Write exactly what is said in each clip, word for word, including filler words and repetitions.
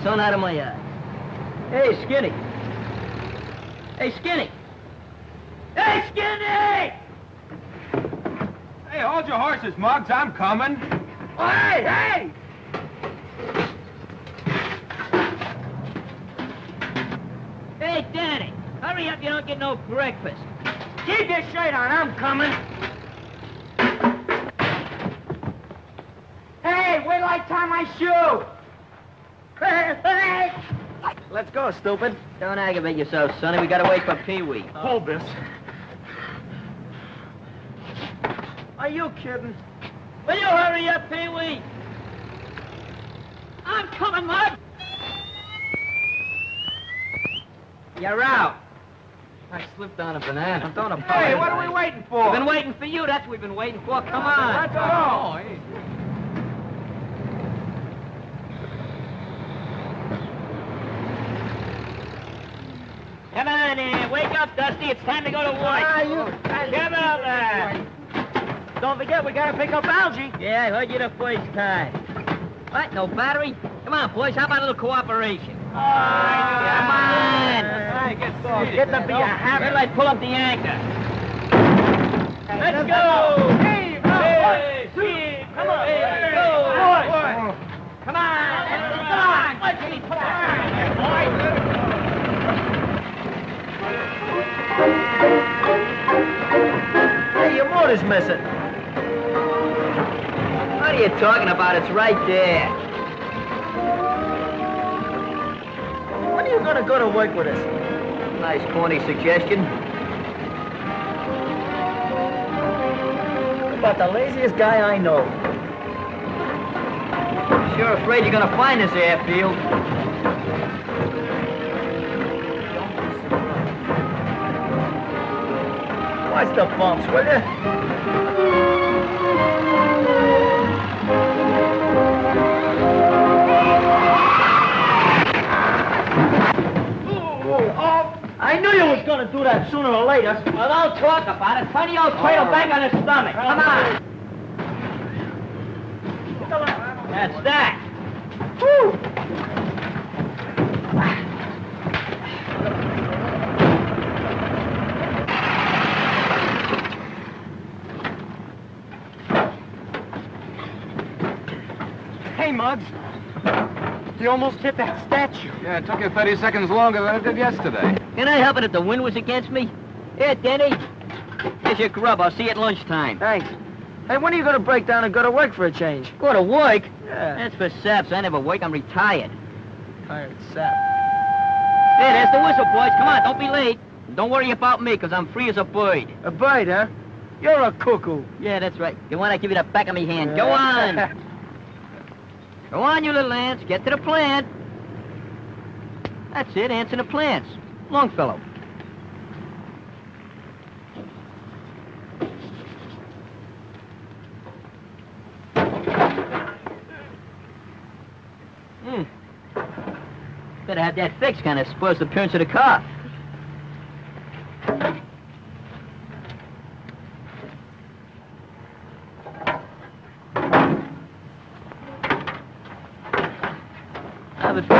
sun out of my eyes. Hey, Skinny. Hey, Skinny. Hey, Skinny! Hey, hold your horses, Muggs. I'm coming. Oh, hey, hey! Hey, Danny, hurry up, you don't get no breakfast. Keep your shirt on, I'm coming. Hey, wait till I tie my shoe. Hey, hey! Let's go, stupid. Don't aggravate yourself, Sonny. We gotta wait for Pee-wee. Hold this. Are you kidding? Will you hurry up, Pee-wee? I'm coming, Mud. You're out. I slipped on a banana. Don't apologize. Hey, what are we waiting for? We've been waiting for you. That's what we've been waiting for. Come on. Let's go. Come on in. Wake up, Dusty. It's time to go to work. Ah, you... Come on there. Don't forget, we gotta pick up Algie. Yeah, I heard you the first time. What, no battery? Come on, boys, how about a little cooperation? Oh, come on! Hey, get soft. Get the beer. Red light, pull up the anchor. Let's go! Hey, hey, hey, come on, let's go! Boys. Come on, come on! Let's get it, come on! Hey, your motor's missing. What are you talking about? It's right there. When are you going to go to work with us? Nice corny suggestion. You're about the laziest guy I know. Sure afraid you're going to find this airfield. Watch the bumps, will you? I knew you was gonna do that sooner or later. Well, don't talk about it. Turn the old cradle back on his stomach. Come on. That's that. Woo. Hey, Muggs. You almost hit that statue. Yeah, it took you thirty seconds longer than it did yesterday. Can I help it if the wind was against me? Here, Denny. Here's your grub. I'll see you at lunchtime. Thanks. Hey, when are you going to break down and go to work for a change? Go to work? Yeah. That's for saps. I never work. I'm retired. Tired sap. There, there's the whistle, boys. Come on, don't be late. Don't worry about me, because I'm free as a bird. A bird, huh? You're a cuckoo. Yeah, that's right. You want to give you the back of my hand. Go on. Go on, you little ants. Get to the plant. That's it, ants in the plants. Longfellow. Hmm. Better have that fixed, kind of spoils the appearance of the car. Have it.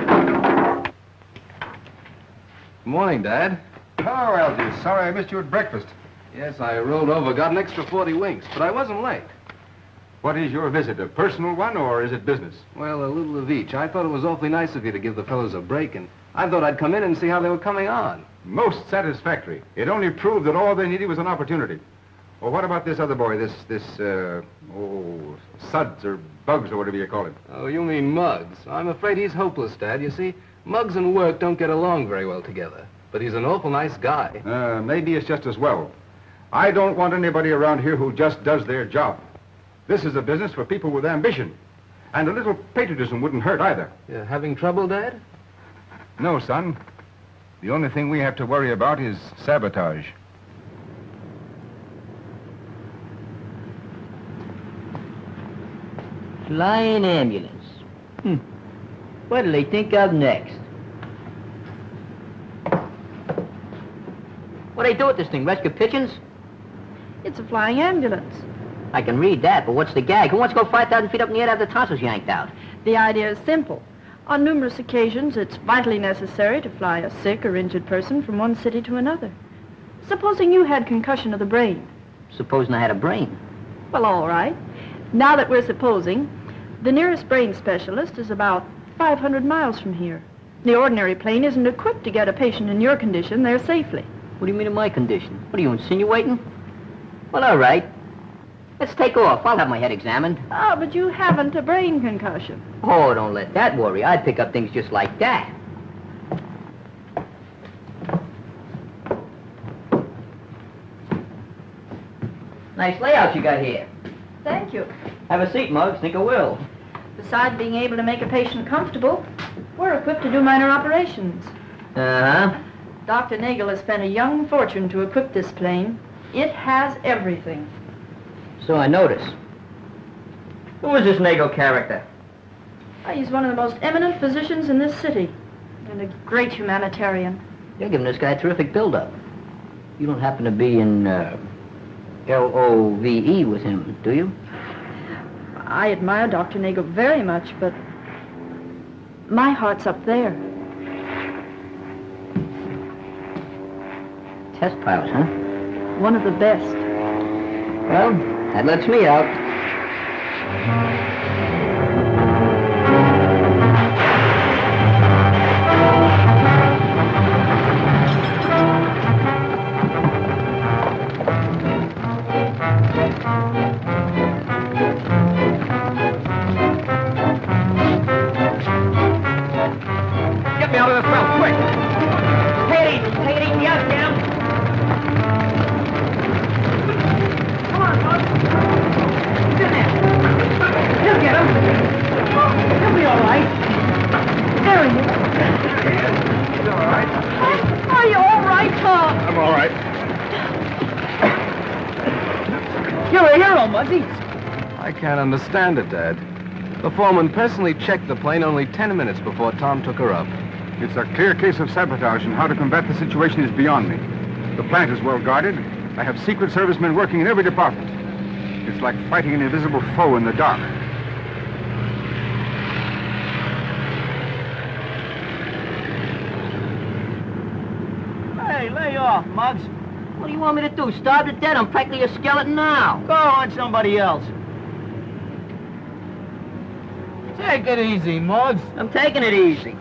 Good morning, Dad. Hello, Algie. Sorry I missed you at breakfast. Yes, I rolled over, got an extra forty winks, but I wasn't late. What is your visit, a personal one, or is it business? Well, a little of each. I thought it was awfully nice of you to give the fellows a break, and I thought I'd come in and see how they were coming on. Most satisfactory. It only proved that all they needed was an opportunity. Well, what about this other boy, this, this, uh, oh, Suds or Bugs or whatever you call him? Oh, you mean Muggs. I'm afraid he's hopeless, Dad. You see, Muggs and work don't get along very well together. But he's an awful nice guy. Uh, maybe it's just as well. I don't want anybody around here who just does their job. This is a business for people with ambition. And a little patriotism wouldn't hurt either. You having trouble, Dad? No, son. The only thing we have to worry about is sabotage. Flying ambulance. Hmm. What'll they think of next? What do they do with this thing? Rescue pigeons? It's a flying ambulance. I can read that, but what's the gag? Who wants to go five thousand feet up in the air to have the tonsils yanked out? The idea is simple. On numerous occasions, it's vitally necessary to fly a sick or injured person from one city to another. Supposing you had concussion of the brain. Supposing I had a brain. Well, all right. Now that we're supposing, the nearest brain specialist is about five hundred miles from here. The ordinary plane isn't equipped to get a patient in your condition there safely. What do you mean in my condition? What are you insinuating? Well, all right. Let's take off. I'll have my head examined. Ah, but you haven't a brain concussion. Oh, don't let that worry. I'd pick up things just like that. Nice layout you got here. Thank you. Have a seat, Muggs. Think I will. Besides being able to make a patient comfortable, we're equipped to do minor operations. Uh-huh. Doctor Nagel has spent a young fortune to equip this plane. It has everything. So I notice. Who is this Nagel character? Why, he's one of the most eminent physicians in this city, and a great humanitarian. You're giving this guy a terrific build-up. You don't happen to be in uh, L O V E with him, do you? I admire Doctor Nagel very much, but my heart's up there. Test pilot, huh? One of the best. Well, that lets me out. Get me out of this well, quick! Take it easy, take it easy, out, down! Come on, Muggs. He's in there. He'll get him. He'll be all right. There he is. He's all right. Are you all right, Tom? I'm all right. You're a hero, Muggsy. I can't understand it, Dad. The foreman personally checked the plane only ten minutes before Tom took her up. It's a clear case of sabotage, and how to combat the situation is beyond me. The plant is well guarded. I have Secret Service men working in every department. It's like fighting an invisible foe in the dark. Hey, lay off, Muggs. What do you want me to do? Starve to death? I'm practically a skeleton now. Go on somebody else. Take it easy, Muggs. I'm taking it easy.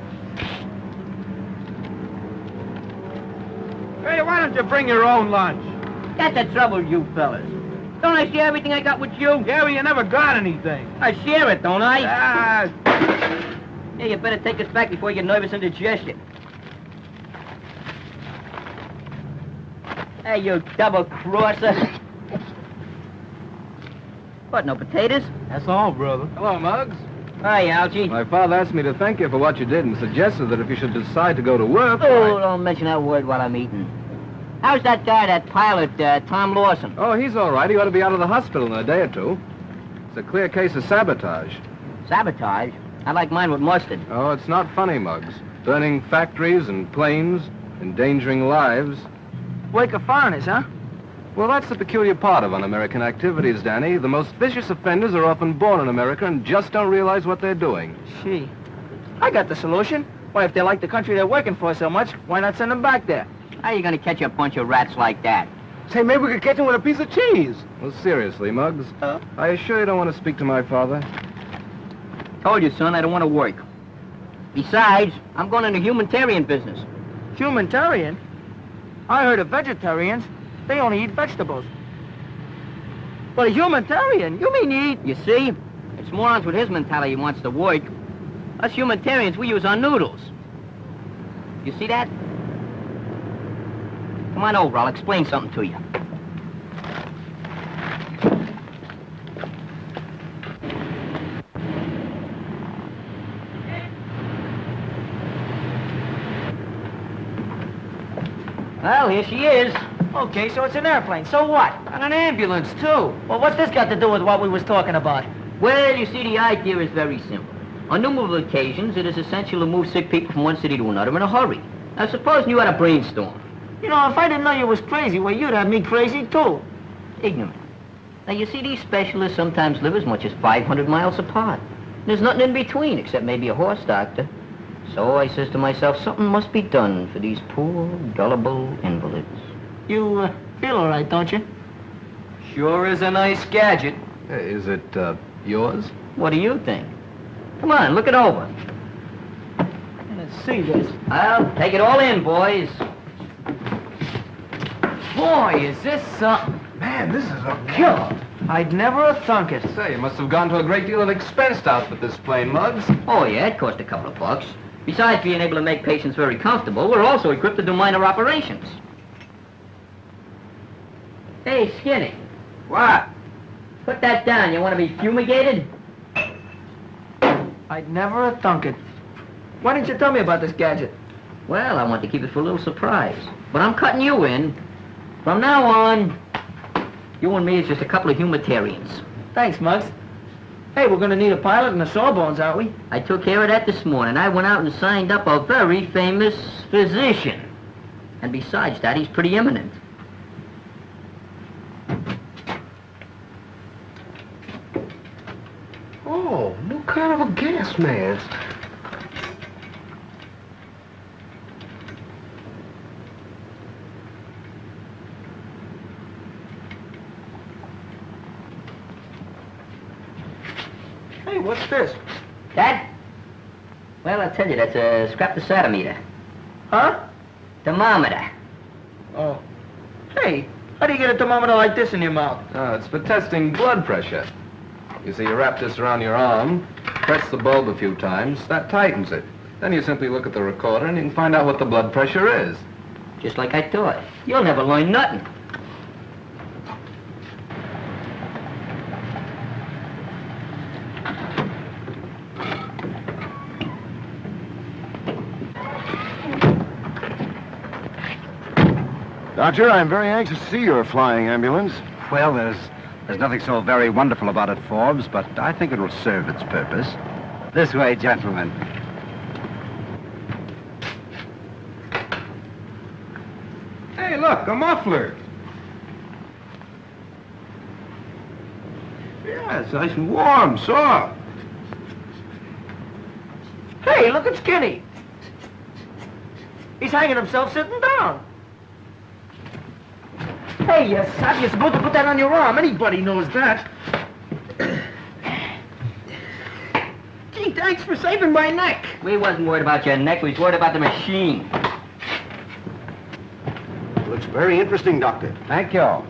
Hey, why don't you bring your own lunch? That's the trouble with you fellas. Don't I share everything I got with you? Yeah, well, you never got anything. I share it, don't I? Ah, Yeah, you better take us back before you get nervous indigestion. Hey, you double-crosser. What, no potatoes? that's all, brother. Hello, Muggs. Hi, Algie. My father asked me to thank you for what you did and suggested that if you should decide to go to work... Oh, why- don't mention that word while I'm eating. How's that guy, that pilot, uh, Tom Lawson? Oh, he's all right. He ought to be out of the hospital in a day or two. It's a clear case of sabotage. Sabotage? I like mine with mustard. Oh, it's not funny, Muggs. Burning factories and planes, endangering lives. Wake of foreigners, huh? Well, that's the peculiar part of un-American activities, Danny. The most vicious offenders are often born in America and just don't realize what they're doing. Gee, I got the solution. Why, if they like the country they're working for so much, why not send them back there? How are you going to catch a bunch of rats like that? Say, maybe we could catch them with a piece of cheese. Well, seriously, Muggs, Huh? I assure you don't want to speak to my father. Told you, son, I don't want to work. Besides, I'm going into humanitarian business. Humanitarian? I heard of vegetarians. They only eat vegetables. But a humanitarian? You mean you eat... You see? It's morons with his mentality who wants to work. Us humanitarians, we use our noodles. You see that? Come on over, I'll explain something to you. Well, here she is. Okay, so it's an airplane. So what? And an ambulance, too. Well, what's this got to do with what we was talking about? Well, you see, the idea is very simple. On numerous occasions, it is essential to move sick people from one city to another in a hurry. Now, supposing you had a brainstorm. You know, if I didn't know you was crazy, well, you'd have me crazy, too. Ignorant. Now, you see, these specialists sometimes live as much as five hundred miles apart. There's nothing in between except maybe a horse doctor. So I says to myself, something must be done for these poor, gullible invalids. You uh, feel all right, don't you? Sure is a nice gadget. Uh, Is it, uh, yours? What do you think? Come on, look it over. Let's see this. Well, take it all in, boys. Boy, is this something. Man, this is a killer. I'd never have thunk it. Say, you must have gone to a great deal of expense to outfit this plane, Muggs. Oh, yeah, it cost a couple of bucks. Besides being able to make patients very comfortable, we're also equipped to do minor operations. Hey, Skinny. What? Put that down. You want to be fumigated? I'd never have thunk it. Why didn't you tell me about this gadget? Well, I want to keep it for a little surprise. But I'm cutting you in. From now on, you and me is just a couple of humanitarians. Thanks, Muggs. Hey, we're gonna need a pilot and a sawbones, aren't we? I took care of that this morning. I went out and signed up a very famous physician. And besides that, he's pretty eminent. Oh, new kind of a gas mask. Hey, what's this? That? Well, I'll tell you, that's a scraptometer. Huh? Thermometer. Oh. Hey, how do you get a thermometer like this in your mouth? Uh, it's for testing blood pressure. You see, you wrap this around your arm, press the bulb a few times, that tightens it. Then you simply look at the recorder and you can find out what the blood pressure is. Just like I thought. You'll never learn nothing. Doctor, I'm very anxious to see your flying ambulance. Well, there's, there's nothing so very wonderful about it, Forbes, but I think it will serve its purpose. This way, gentlemen. Hey, look, a muffler. Yeah, it's nice and warm, soft. Hey, look at Skinny. He's hanging himself sitting down. Hey, you sap, you're supposed to put that on your arm. Anybody knows that. Gee, thanks for saving my neck. We wasn't worried about your neck. We was worried about the machine. Looks very interesting, Doctor. Thank you.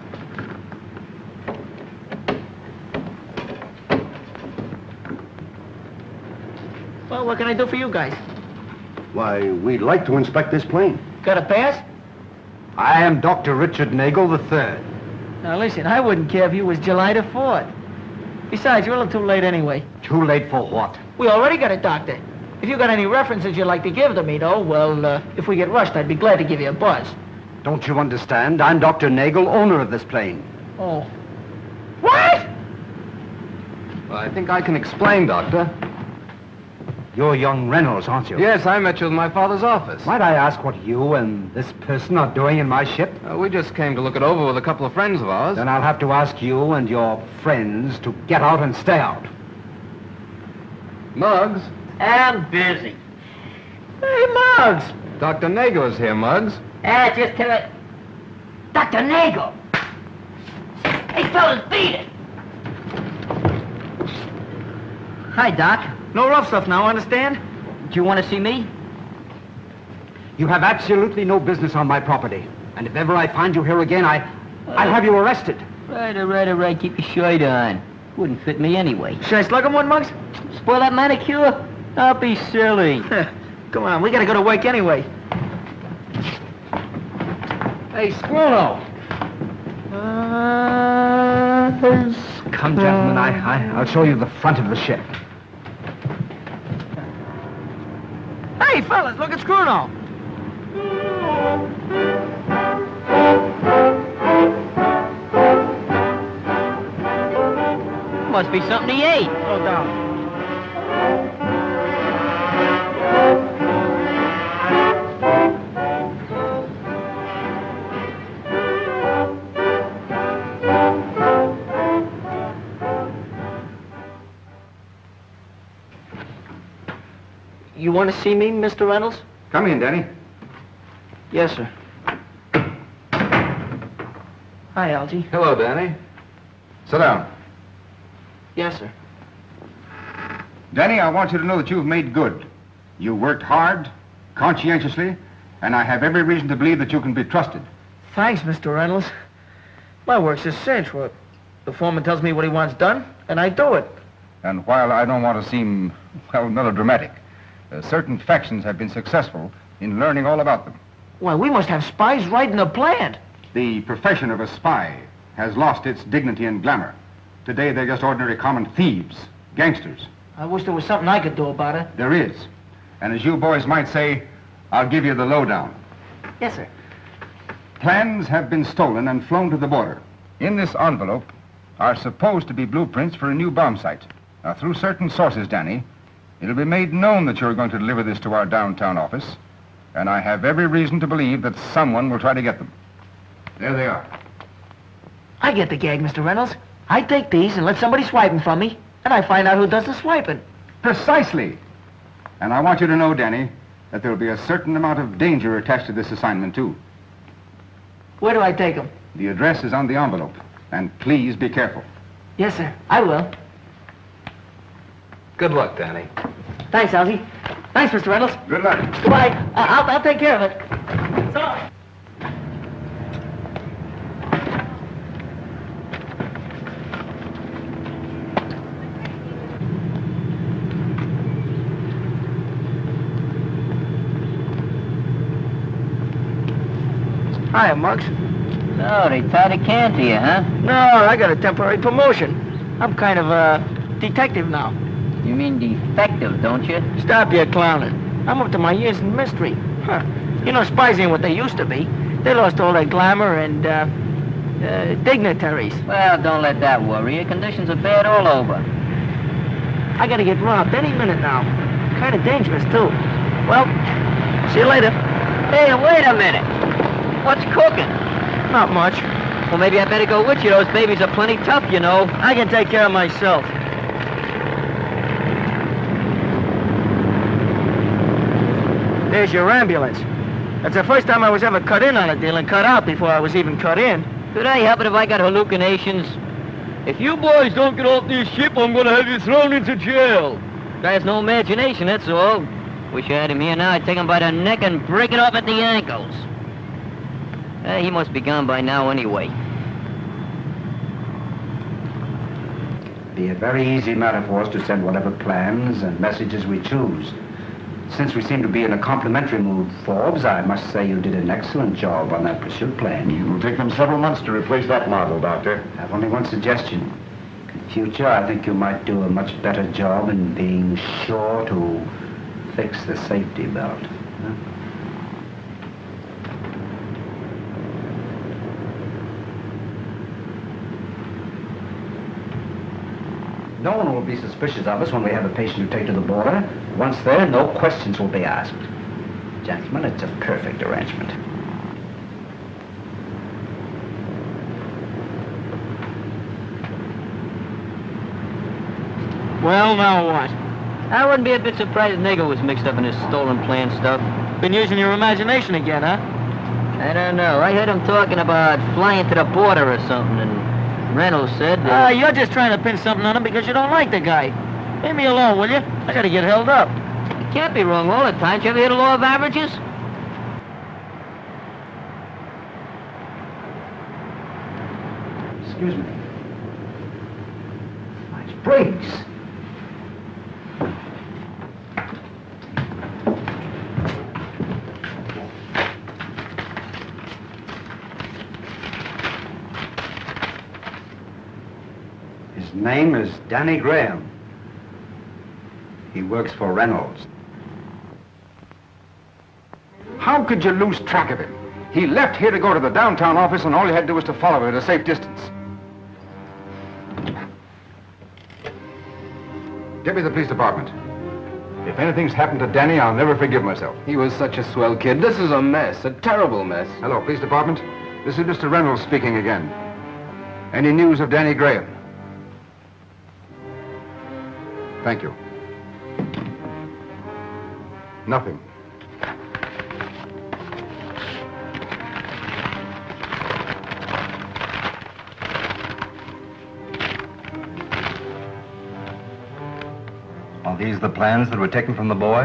Well, what can I do for you guys? Why, we'd like to inspect this plane. Got a pass? I am Doctor Richard Nagel the third. Now, listen, I wouldn't care if you was July the fourth. Besides, you're a little too late anyway. Too late for what? We already got a doctor. If you got any references you'd like to give to me, though, well, uh, if we get rushed, I'd be glad to give you a buzz. Don't you understand? I'm Doctor Nagel, owner of this plane. Oh. What? Well, I think I can explain, Doctor. You're young Reynolds, aren't you? Yes, I met you in my father's office. Might I ask what you and this person are doing in my ship? Uh, we just came to look it over with a couple of friends of ours. Then I'll have to ask you and your friends to get out and stay out. Muggs. I'm busy. Hey, Muggs. Doctor Nagel is here, Muggs. Ah, just tell it. Doctor Nagel. Hey, fellas, beat it. Hi, Doc. No rough stuff now, understand? Do you want to see me? You have absolutely no business on my property. And if ever I find you here again, I, I'll have you arrested. Right, all right, all right. Keep your shirt on. Wouldn't fit me anyway. Should I slug him one, Muggs? Spoil that manicure? Don't be silly. Come on, we gotta go to work anyway. Hey, Squirrel. Uh, Come, gentlemen, I, I, I'll show you the front of the ship. Hey, fellas, look at Screwno. Must be something he ate. Slow down. you want to see me, Mister Reynolds? Come in, Danny. Yes, sir. Hi, Algie. Hello, Danny. Sit down. Yes, sir. Danny, I want you to know that you've made good. You worked hard, conscientiously, and I have every reason to believe that you can be trusted. Thanks, Mister Reynolds. My work's a cinch. Well, the foreman tells me what he wants done, and I do it. And while I don't want to seem, well, melodramatic, uh, certain factions have been successful in learning all about them. Well, we must have spies right in the plant. The profession of a spy has lost its dignity and glamour. Today, they're just ordinary common thieves, gangsters. I wish there was something I could do about it. There is. And as you boys might say, I'll give you the lowdown. Yes, sir. Plans have been stolen and flown to the border. In this envelope are supposed to be blueprints for a new bomb site. Now, through certain sources, Danny, it'll be made known that you're going to deliver this to our downtown office, and I have every reason to believe that someone will try to get them. There they are. I get the gag, Mister Reynolds. I take these and let somebody swipe them from me, and I find out who does the swiping. Precisely. And I want you to know, Danny, that there'll be a certain amount of danger attached to this assignment, too. Where do I take them? The address is on the envelope, and please be careful. Yes, sir. I will. Good luck, Danny. Thanks, Algie. Thanks, Mister Reynolds. Good luck. Goodbye. I- I'll, I'll take care of it. So long. Hiya, Muggs. So, they tied a can to you, huh? No, I got a temporary promotion. I'm kind of a detective now. You mean defective, don't you? Stop your clowning. I'm up to my ears in mystery. Huh. You know, spies ain't what they used to be. They lost all their glamour and, uh, uh, dignitaries. Well, don't let that worry you. Conditions are bad all over. I gotta get robbed any minute now. Kind of dangerous, too. Well, see you later. Hey, wait a minute. What's cooking? Not much. Well, maybe I better go with you. Those babies are plenty tough, you know. I can take care of myself. There's your ambulance. That's the first time I was ever cut in on a deal and cut out before I was even cut in. Could I help it if I got hallucinations? If you boys don't get off this ship, I'm gonna have you thrown into jail. Guy has no imagination, that's all. Wish I had him here now. I'd take him by the neck and break it off at the ankles. Uh, he must be gone by now anyway. Be a very easy matter for us to send whatever plans and messages we choose. Since we seem to be in a complimentary mood, Forbes, I must say you did an excellent job on that pursuit plan. It will take them several months to replace that model, Doctor. I have only one suggestion. In future, I think you might do a much better job in being sure to fix the safety belt. Huh? No one will be suspicious of us when we have a patient to take to the border. Once there, no questions will be asked. Gentlemen, it's a perfect arrangement. Well, now what? I wouldn't be a bit surprised if Nagel was mixed up in this stolen plan stuff. Been using your imagination again, huh? I don't know. I heard him talking about flying to the border or something, and Reynolds said Ah, that... uh, you're just trying to pin something on him because you don't like the guy. Leave me alone, will you? I gotta get held up. You can't be wrong all the time. Did you ever hear the law of averages? Excuse me. Nice brakes. His name is Danny Graham. He works for Reynolds. How could you lose track of him? He left here to go to the downtown office, and all you had to do was to follow him at a safe distance. Get me to the police department. If anything's happened to Danny, I'll never forgive myself. He was such a swell kid. This is a mess, a terrible mess. Hello, police department. This is Mister Reynolds speaking again. Any news of Danny Graham? Thank you. Nothing. Are these the plans that were taken from the boy?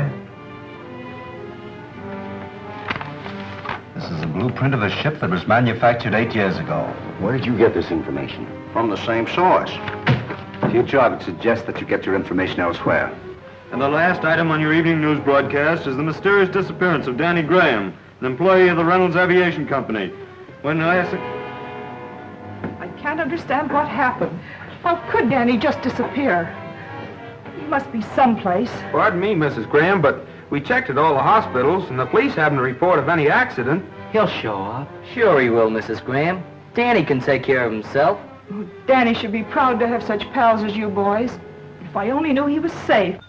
This is a blueprint of a ship that was manufactured eight years ago. Where did you get this information? From the same source. Future, I would suggest that you get your information elsewhere. And the last item on your evening news broadcast is the mysterious disappearance of Danny Graham, an employee of the Reynolds Aviation Company. When I asked... I can't understand what happened. How could Danny just disappear? He must be someplace. Pardon me, Missus Graham, but we checked at all the hospitals, and the police haven't a report of any accident. He'll show up. Sure he will, Missus Graham. Danny can take care of himself. Oh, Danny should be proud to have such pals as you boys. If I only knew he was safe.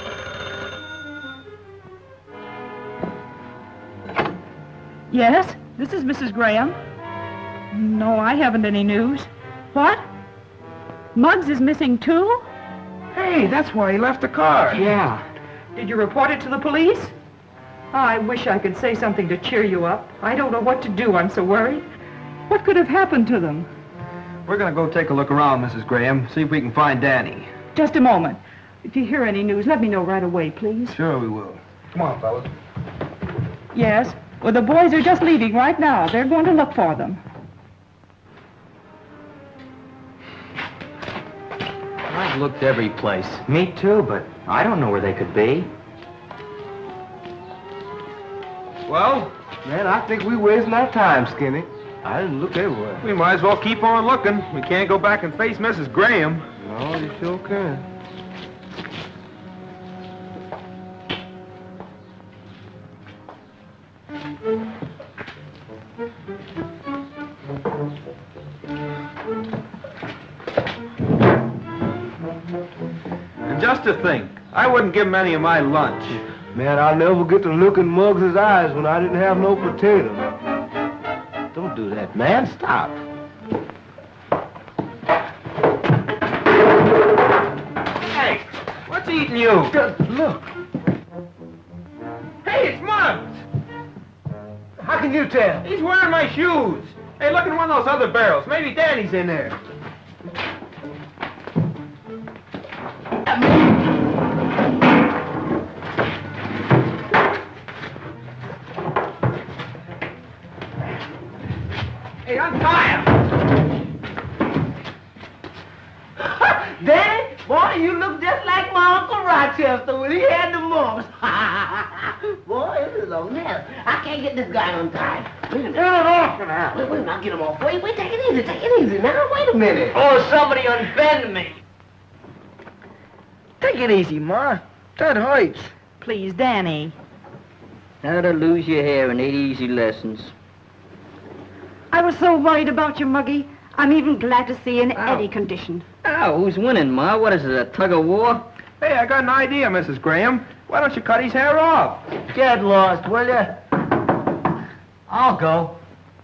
Yes, this is Missus Graham. No, I haven't any news. What? Muggs is missing too? Hey, that's why he left the car. Yeah. Did you report it to the police? Oh, I wish I could say something to cheer you up. I don't know what to do. I'm so worried. What could have happened to them? We're gonna go take a look around, Missus Graham, see if we can find Danny. Just a moment. If you hear any news, let me know right away, please. Sure we will. Come on, fellas. Yes. Well, the boys are just leaving right now. They're going to look for them. I've looked every place. Me too, but I don't know where they could be. Well, Man, I think we're wasting our time, Skinny. I didn't look everywhere. we might as well keep on looking. We can't go back and face Missus Graham. No, you sure can. And just to think, I wouldn't give him any of my lunch. Man, I'll never get to look in Muggs' eyes when I didn't have no potato. Don't do that, man. Stop. Hey, what's eating you? Just look. Hey, it's Muggs! How can you tell? He's wearing my shoes. Hey, look in one of those other barrels. Maybe Danny's in there. Hey, untie him! Danny, boy, you look just like my Uncle Rochester when he had the mumps. Boy, this is a mess. I can't get this guy untied. Wait a minute. Turn it off now. Wait, wait, I'll get him off. Wait, wait, take it easy, take it easy now. Wait a minute. Oh, somebody unbend me. Take it easy, Ma. That hurts. Please, Danny. How to lose your hair in eight easy lessons. I was so worried about you, Muggy. I'm even glad to see you in Ow. any condition. Oh, who's winning, Ma? What is it, a tug of war? Hey, I got an idea, Missus Graham. Why don't you cut his hair off? Get lost, will you? I'll go.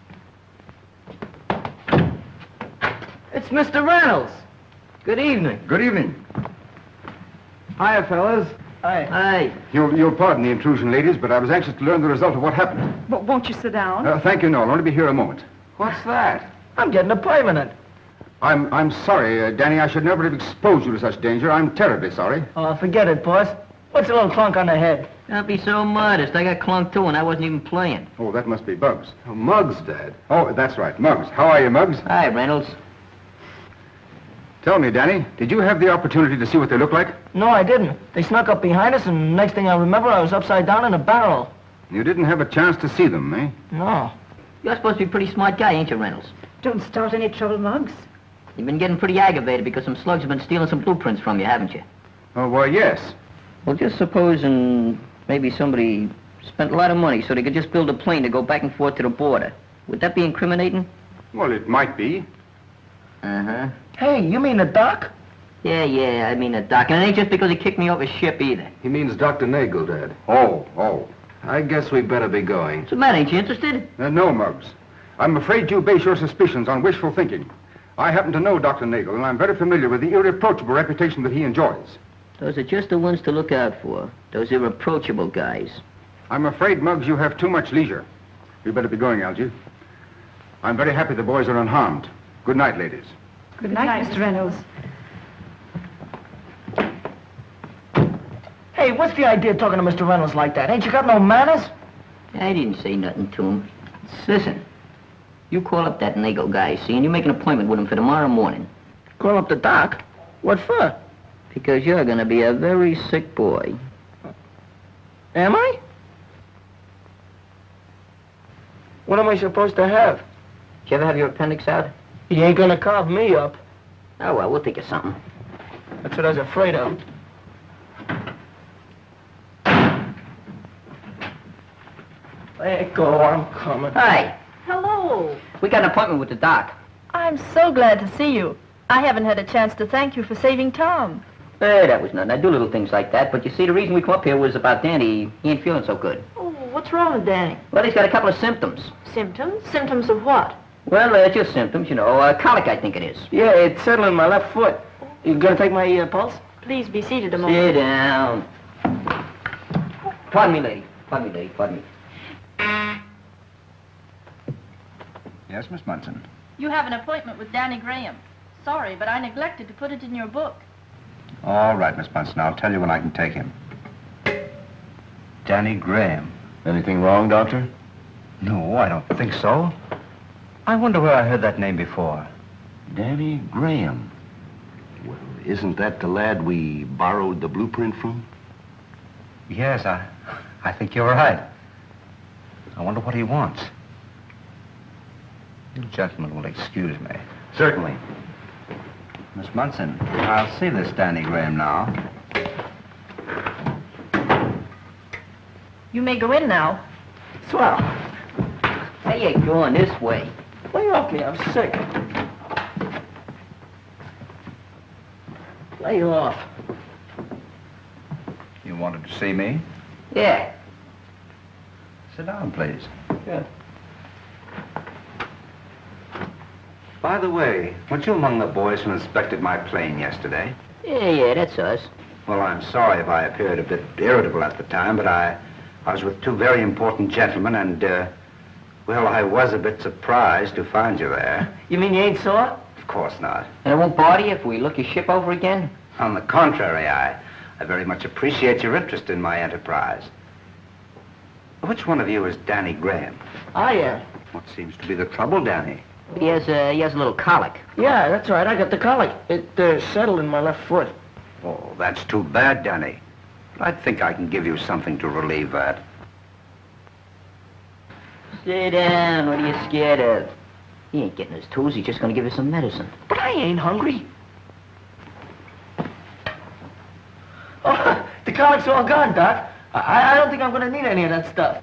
It's Mister Reynolds. Good evening. Good evening. Hiya, fellas. Hi. Hi. You'll, you'll pardon the intrusion, ladies, but I was anxious to learn the result of what happened. But won't you sit down? Uh, thank you, no. I'll only be here a moment. What's that? I'm getting a permanent. I'm, I'm sorry, uh, Danny. I should never have exposed you to such danger. I'm terribly sorry. Oh, forget it, boss. What's a little clunk on the head? Don't be so modest. I got clunked too, and I wasn't even playing. Oh, that must be Bugs. Oh, Muggs, Dad. Oh, that's right, Muggs. How are you, Muggs? Hi, Reynolds. Tell me, Danny, did you have the opportunity to see what they look like? No, I didn't. They snuck up behind us, and next thing I remember, I was upside down in a barrel. You didn't have a chance to see them, eh? No. You're supposed to be a pretty smart guy, ain't you, Reynolds? Don't start any trouble, Muggs. You've been getting pretty aggravated because some slugs have been stealing some blueprints from you, haven't you? Oh, well, yes. Well, just supposing maybe somebody spent a lot of money so they could just build a plane to go back and forth to the border. Would that be incriminating? Well, it might be. Uh-huh. Hey, you mean the doc? Yeah, yeah, I mean a doc. And it ain't just because he kicked me off his ship either. He means Doctor Nagel, Dad. Oh, oh. I guess we better be going. What's the matter? Ain't you interested? Uh, no, Muggs. I'm afraid you base your suspicions on wishful thinking. I happen to know Doctor Nagel, and I'm very familiar with the irreproachable reputation that he enjoys. Those are just the ones to look out for. Those irreproachable guys. I'm afraid, Muggs, you have too much leisure. We better be going, Algy. I'm very happy the boys are unharmed. Good night, ladies. Good night, Mister Reynolds. Hey, what's the idea of talking to Mister Reynolds like that? Ain't you got no manners? I didn't say nothing to him. Listen, you call up that Nago guy, see, and you make an appointment with him for tomorrow morning. Call up the doc? What for? Because you're gonna be a very sick boy. Am I? What am I supposed to have? Did you ever have your appendix out? He ain't gonna carve me up. Oh, well, we'll think of something. That's what I was afraid of. Let go, I'm coming. Hi. Hello. We got an appointment with the doc. I'm so glad to see you. I haven't had a chance to thank you for saving Tom. Hey, that was nothing. I do little things like that. But you see, the reason we come up here was about Danny. He ain't feeling so good. Oh, what's wrong with Danny? Well, he's got a couple of symptoms. Symptoms? Symptoms of what? Well, uh, just symptoms, you know. Uh, colic, I think it is. Yeah, it's settling my left foot. You gonna take my uh, pulse? Please be seated a moment. Sit down. Pardon me, lady. Pardon me, lady. Pardon me. Yes, Miss Munson. You have an appointment with Danny Graham. Sorry, but I neglected to put it in your book. All right, Miss Munson. I'll tell you when I can take him. Danny Graham. Anything wrong, Doctor? No, I don't think so. I wonder where I heard that name before. Danny Graham. Well, isn't that the lad we borrowed the blueprint from? Yes, I, I think you're right. I wonder what he wants. You gentlemen will excuse me. Certainly. Miss Munson, I'll see this Danny Graham now. You may go in now. Swell. How you going this way? Lay off me, I'm sick. Lay off. You wanted to see me? Yeah. Sit down, please. Good. By the way, weren't you among the boys who inspected my plane yesterday? Yeah, yeah, that's us. Well, I'm sorry if I appeared a bit irritable at the time, but I, I was with two very important gentlemen, and, uh, well, I was a bit surprised to find you there. You mean you ain't sore? Of course not. And it won't bother you if we look your ship over again? On the contrary, I, I very much appreciate your interest in my enterprise. Which one of you is Danny Graham? I am. What seems to be the trouble, Danny? He has, uh, he has a little colic. Yeah, that's right. I got the colic. It uh, settled in my left foot. Oh, that's too bad, Danny. But I think I can give you something to relieve that. Sit down. What are you scared of? He ain't getting his tools. He's just gonna give you some medicine. But I ain't hungry. Oh, the colic's all gone, Doc. I, I don't think I'm gonna need any of that stuff.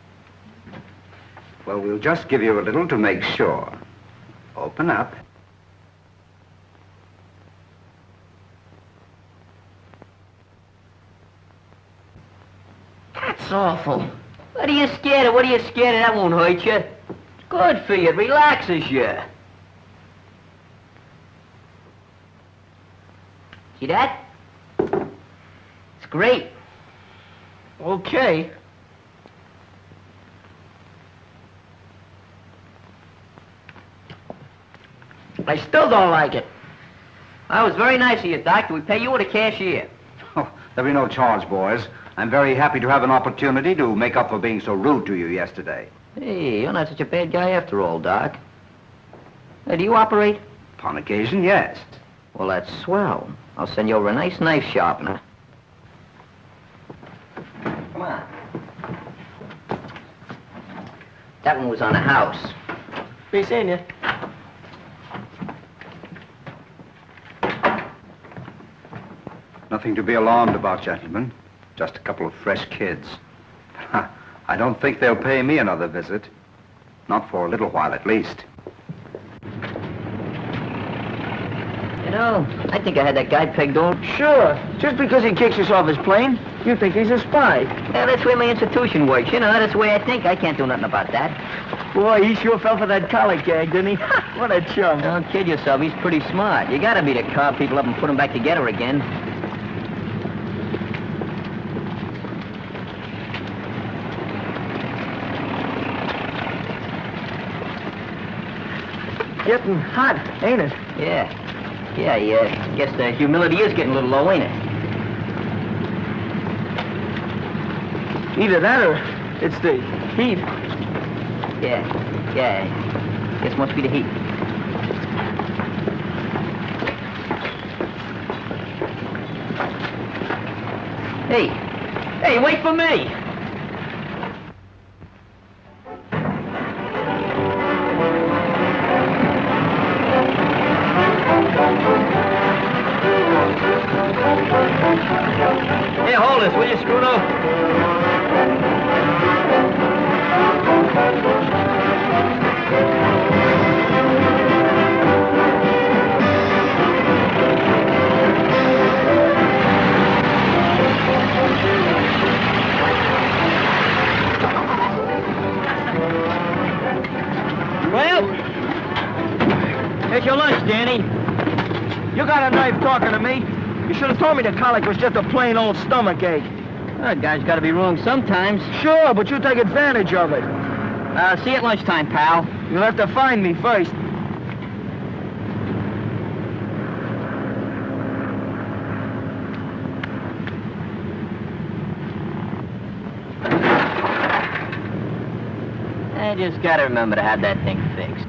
Well, we'll just give you a little to make sure. Open up. That's awful. What are you scared of? What are you scared of? That won't hurt you. It's good for you. It relaxes you. See that? It's great. Okay. I still don't like it. That was very nice of you, Doctor. We pay you or the cashier. Oh, there'll be no charge, boys. I'm very happy to have an opportunity to make up for being so rude to you yesterday. Hey, you're not such a bad guy after all, Doc. Hey, do you operate? Upon occasion, yes. Well, that's swell. I'll send you over a nice knife sharpener. Come on. That one was on the house. Be seeing you. Nothing to be alarmed about, gentlemen. Just a couple of fresh kids. I don't think they'll pay me another visit. Not for a little while, at least. You know, I think I had that guy pegged on. Sure. Just because he kicks us off his plane, you think he's a spy. Yeah, that's the way my institution works. You know, that's the way I think. I can't do nothing about that. Boy, he sure fell for that colic gag, didn't he? What a chum. Don't kid yourself. He's pretty smart. You gotta be to carve people up and put them back together again. getting hot, ain't it? Yeah. Yeah, yeah. Guess the humidity is getting a little low, ain't it? Either that or it's the heat. Yeah. Yeah. Guess must be the heat. Hey. Hey, wait for me. Hey, hold this, will you, Scruto? Well, here's your lunch, Danny. You got a knife talking to me? You should have told me the colic was just a plain old stomach ache. Well, guy's got to be wrong sometimes. Sure, but you take advantage of it. Uh, see you at lunchtime, pal. You'll have to find me first. I just got to remember to have that thing fixed.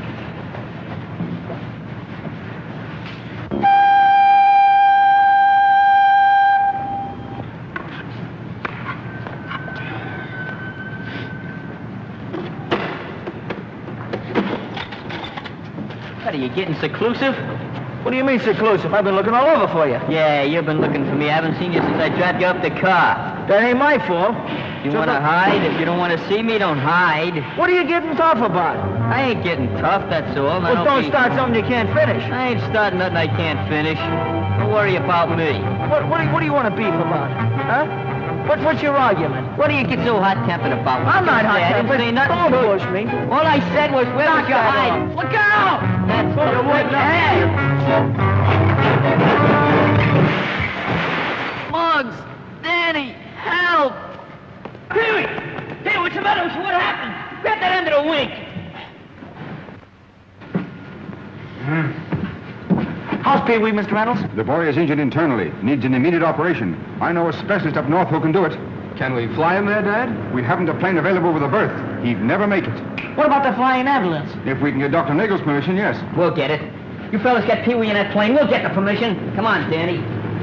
What, are you getting seclusive? What do you mean, seclusive? I've been looking all over for you. Yeah, you've been looking for me. I haven't seen you since I dropped you up the car. That ain't my fault. You want to hide? If you don't want to see me, don't hide. What are you getting tough about? I ain't getting tough, that's all. Now, Well, don't be... start something you can't finish. I ain't starting nothing I can't finish. Don't worry about me. What, what, do, what do you want to beef about? Huh? What, what's your argument? What do you get so hot-tempered about? I'm not hot-tempered. I didn't say nothing. Don't push me. All I said was, where was your that hide? off. Look out! That's what You wouldn't Hey! Muggs! Danny! Help! Pee-wee! Hey, what's the matter? What happened? Grab that end of the wink! How's Pee-wee, Mister Reynolds? The boy is injured internally. Needs an immediate operation. I know a specialist up north who can do it. Can we fly him there, Dad? We haven't a plane available with a berth. He'd never make it. What about the flying ambulance? If we can get Doctor Nagel's permission, yes. We'll get it. You fellas get Pee-wee in that plane. We'll get the permission. Come on, Danny.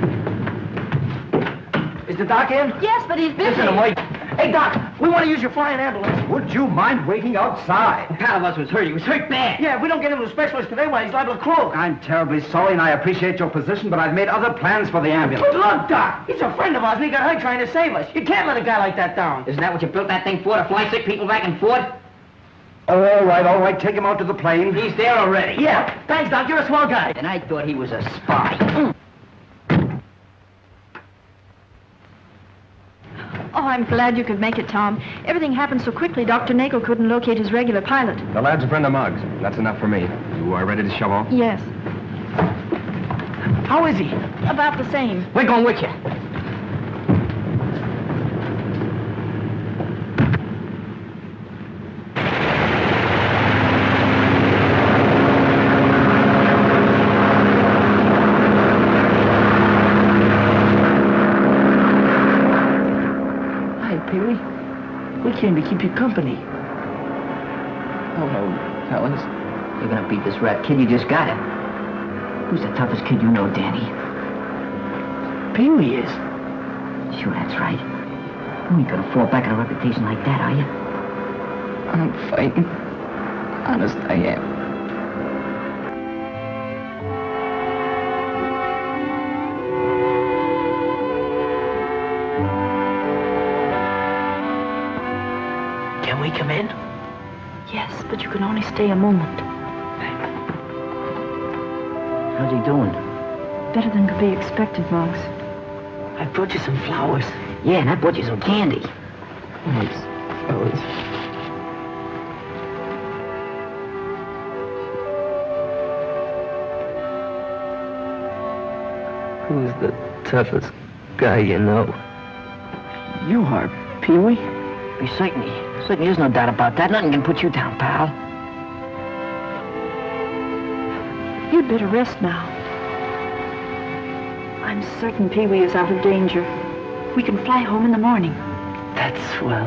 Is the doc in? Yes, but he's busy. Listen to wait. Hey, Doc, we want to use your flying ambulance. Would you mind waiting outside? A pal of us was hurt. He was hurt bad. Yeah, if we don't get him to a specialist today, why, he's liable to croak. I'm terribly sorry, and I appreciate your position, but I've made other plans for the ambulance. But look, Doc, he's a friend of ours, and he got hurt trying to save us. You can't let a guy like that down. Isn't that what you built that thing for, to fly sick people back and forth? Oh, all right, all right. Take him out to the plane. He's there already. Yeah, thanks, Doc. You're a swell guy. And I thought he was a spy. Oh, I'm glad you could make it, Tom. Everything happened so quickly, Doctor Nagel couldn't locate his regular pilot. The lad's a friend of Muggs. That's enough for me. You are ready to show off? Yes, How is he? about the same. We're going with you. Pee-wee, we came to keep you company. Oh, no, fellas. You're gonna beat this rat kid. You just got it. Who's the toughest kid you know, Danny? Pee-wee is. Sure, that's right. You ain't gonna fall back on a reputation like that, are you? I'm fighting. Honest, I am. Can we come in? Yes, but you can only stay a moment. How's he doing? Better than could be expected, Muggs. I brought you some flowers. Yeah, and I bought you some candy. Thanks, fellas. Who's the toughest guy you know? You are, Pee-wee. Be certainly. Certainly, there's no doubt about that. Nothing can put you down, pal. You'd better rest now. I'm certain Pee-wee is out of danger. We can fly home in the morning. That's swell.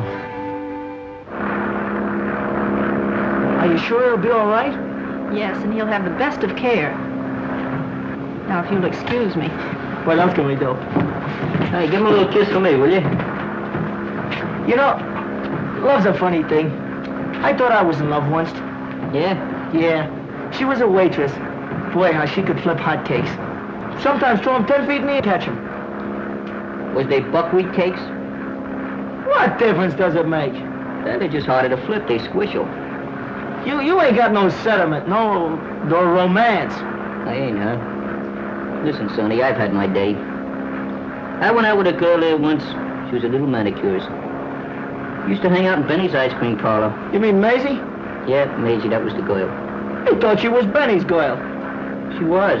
Are you sure he'll be all right? Yes, and he'll have the best of care. Now, if you'll excuse me. What else can we do? Hey, give him a little kiss for me, will you? You know, love's a funny thing. I thought I was in love once. Yeah? Yeah. She was a waitress. Boy, how she could flip hotcakes. Sometimes throw them ten feet in the air, catch them. Was they buckwheat cakes? What difference does it make? Well, they're just harder to flip. They squish'll. You you ain't got no sentiment, no, no romance. I ain't, huh? Listen, Sonny, I've had my day. I went out with a girl there once. She was a little manicurist. Used to hang out in Benny's ice cream parlor. You mean Maisie? Yeah, Maisie, that was the girl. I thought she was Benny's girl. She was.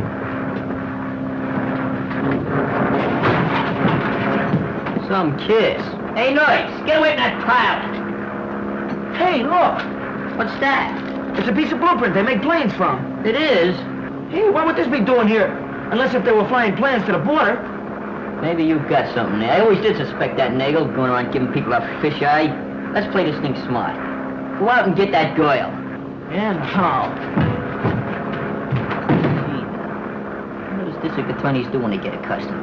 Some kiss. Hey, Noyce, get away from that crowd. Hey, look. What's that? It's a piece of blueprint they make planes from. It is? Hey, what would this be doing here? Unless if they were flying planes to the border. Maybe you've got something there. I always did suspect that Nagel going around giving people a fisheye. Let's play this thing smart. Go out and get that girl. And how? What does district attorneys do when they get a customer?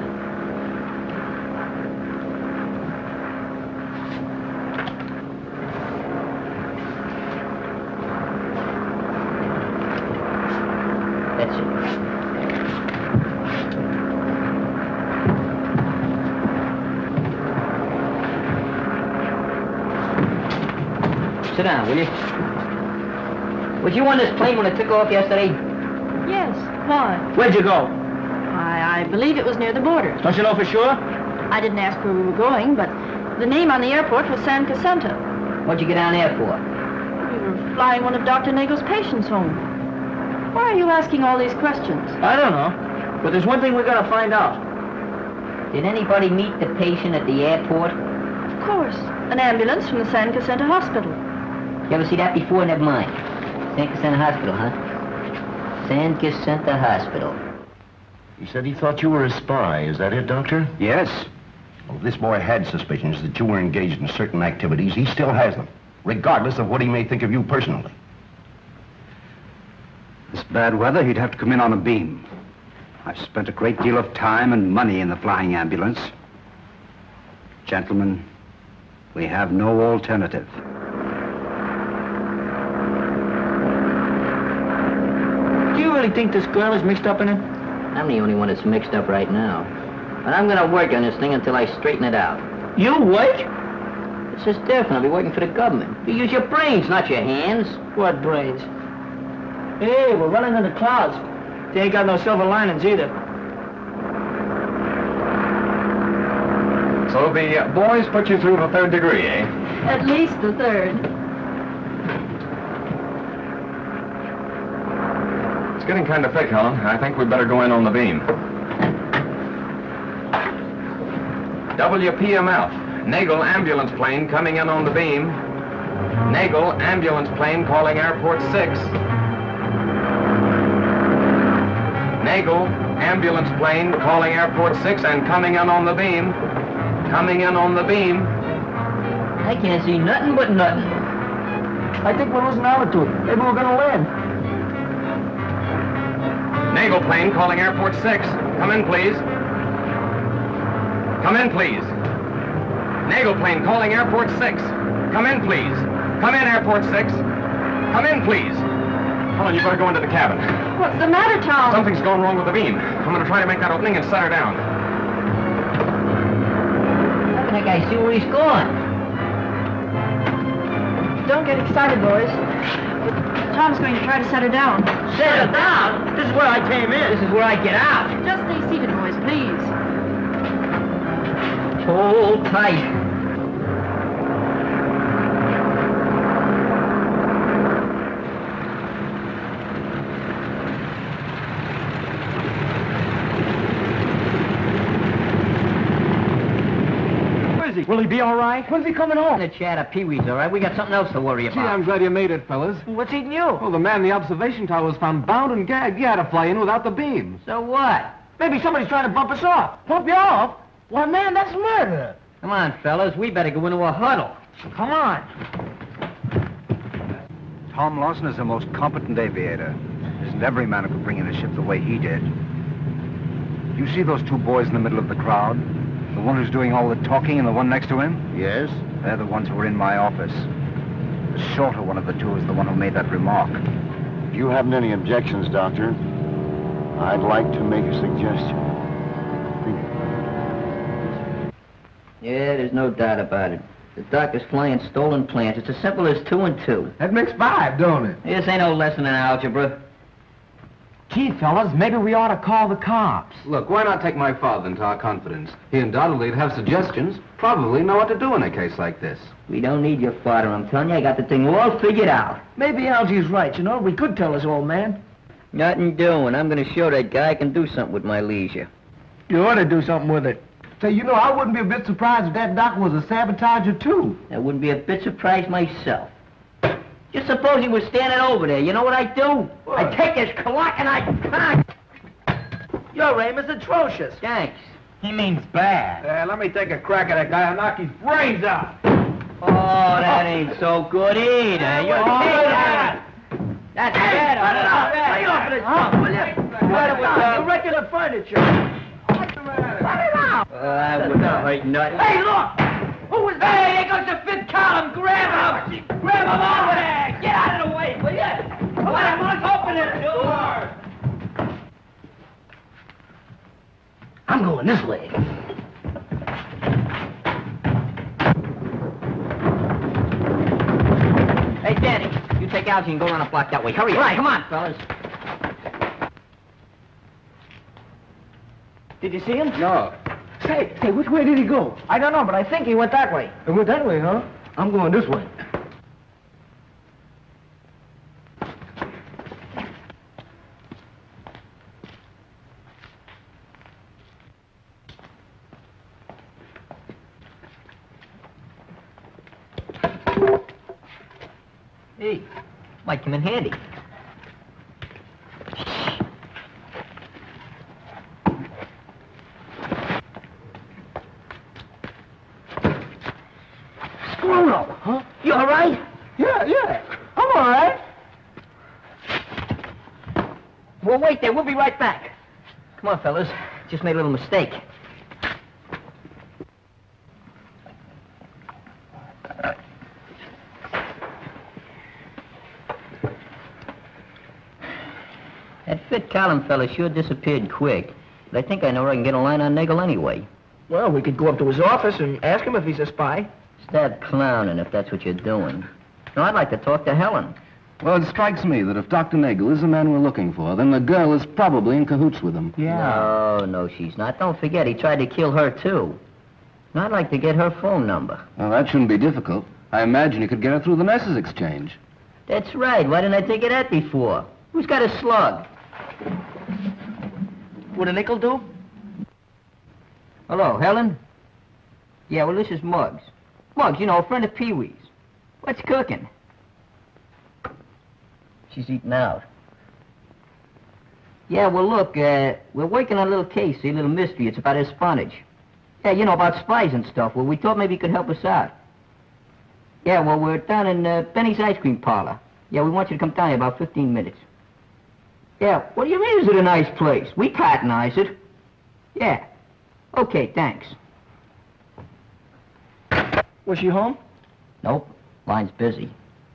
That's it. Sit down, will you? Was you on this plane when it took off yesterday? Yes, why? Where'd you go? I, I believe it was near the border. Don't you know for sure? I didn't ask where we were going, but the name on the airport was San Jacinto. What'd you get down there for? We were flying one of Doctor Nagel's patients home. Why are you asking all these questions? I don't know. But there's one thing we gotta find out. Did anybody meet the patient at the airport? Of course. An ambulance from the San Jacinto Hospital. You ever see that before? Never mind. San Jacinto Hospital, huh? San Jacinto Hospital. He said he thought you were a spy. Is that it, Doctor? Yes. Well, if this boy had suspicions that you were engaged in certain activities, he still has them, regardless of what he may think of you personally. This bad weather, he'd have to come in on a beam. I've spent a great deal of time and money in the flying ambulance. Gentlemen, we have no alternative. Do you really think this girl is mixed up in it? I'm the only one that's mixed up right now. But I'm gonna work on this thing until I straighten it out. You work? It's just different. I'll be working for the government. You use your brains, not your hands. What brains? Hey, we're running in the clouds. They ain't got no silver linings either. So the uh, boys put you through the third degree, eh? At least the third. It's getting kind of thick, Helen. I think we better go in on the beam. W P M F. Nagel ambulance plane coming in on the beam. Nagel ambulance plane calling airport six. Nagel ambulance plane calling airport six and coming in on the beam. Coming in on the beam. I can't see nothing but nothing. I think we're losing altitude. Maybe we're gonna land. Nagel plane calling airport six. Come in, please. Come in, please. Nagel plane calling airport six. Come in, please. Come in, airport six. Come in, please. Helen, you better go into the cabin. What's the matter, Tom? Something's going wrong with the beam. I'm going to try to make that opening and set her down. How can that guy see where he's going? Don't get excited, boys. Tom's going to try to set her down. Set her down? This is where I came in. This is where I get out. Just stay seated, boys, please. Hold tight. Will he be all right? When's he coming home? The chat of Pee-wee's, all right? We got something else to worry Gee, about. I'm glad you made it, fellas. What's eating you? Well, the man in the observation tower was found bound and gagged. He had to fly in without the beams. So what? Maybe somebody's trying to bump us off. Bump you off? Why, man, that's murder. Come on, fellas. We better go into a huddle. Come on. Tom Lawson is the most competent aviator. Isn't every man who could bring in a ship the way he did. You see those two boys in the middle of the crowd? The one who's doing all the talking and the one next to him? Yes? They're the ones who were in my office. The shorter one of the two is the one who made that remark. If you haven't any objections, Doctor, I'd like to make a suggestion. Yeah, there's no doubt about it. The doctor's flying stolen plans. It's as simple as two and two. That makes five, don't it? This ain't no lesson in algebra. Gee, fellas, maybe we ought to call the cops. Look, why not take my father into our confidence? He undoubtedly would have suggestions, probably know what to do in a case like this. We don't need your father, I'm telling you. I got the thing all figured out. Maybe Algie's right, you know. We could tell his old man. Nothing doing. I'm going to show that guy I can do something with my leisure. You ought to do something with it. Say, you know, I wouldn't be a bit surprised if that doc was a sabotager, too. I wouldn't be a bit surprised myself. Just suppose he was standing over there. You know what I'd do? What? I'd take his clock and I'd... Your aim is atrocious. Thanks. He means bad. Uh, let me take a crack at that guy and knock his brains out. Oh, that ain't so good either. You're Oh, kidding. that. That's better. Cut it out. Lay off the top, will you? Cut it out. You're wrecking the furniture. Cut it out. Well, that wouldn't hurt nothing. Hey, look! Who was that? Hey, there goes the fifth column. Grab him! Grab him over there! Get out of the way, will you? Come on, let's open the door! I'm going this way. Hey, Danny, you take Algie and go around the block that way. Hurry up. Right. Come on, fellas. Did you see him? No. Say, say, which way did he go? I don't know, but I think he went that way. He went that way, huh? I'm going this way. Hey, might come in handy. Bruno, huh? You all right? Yeah, yeah. I'm all right. Well, wait there. We'll be right back. Come on, fellas. Just made a little mistake. That fit column fella sure disappeared quick. But I think I know where I can get a line on Nagel anyway. Well, we could go up to his office and ask him if he's a spy. Stop clowning if that's what you're doing. No, I'd like to talk to Helen. Well, it strikes me that if Doctor Nagel is the man we're looking for, then the girl is probably in cahoots with him. No, no, she's not. Don't forget, he tried to kill her, too. And I'd like to get her phone number. Well, that shouldn't be difficult. I imagine you could get her through the message exchange. That's right. Why didn't I think of that before? Who's got a slug? Would a nickel do? Hello, Helen? Yeah, well, this is Muggs. Muggs, you know, a friend of Pee-wee's. What's cooking? She's eating out. Yeah, well, look, uh, we're working on a little case, a little mystery. It's about espionage. Yeah, you know, about spies and stuff. Well, we thought maybe you could help us out. Yeah, well, we're down in uh, Benny's ice cream parlor. Yeah, we want you to come down here about fifteen minutes. Yeah, what do you mean, is it a nice place? We cottonize it. Yeah. Okay, thanks. Was she home? Nope. Line's busy.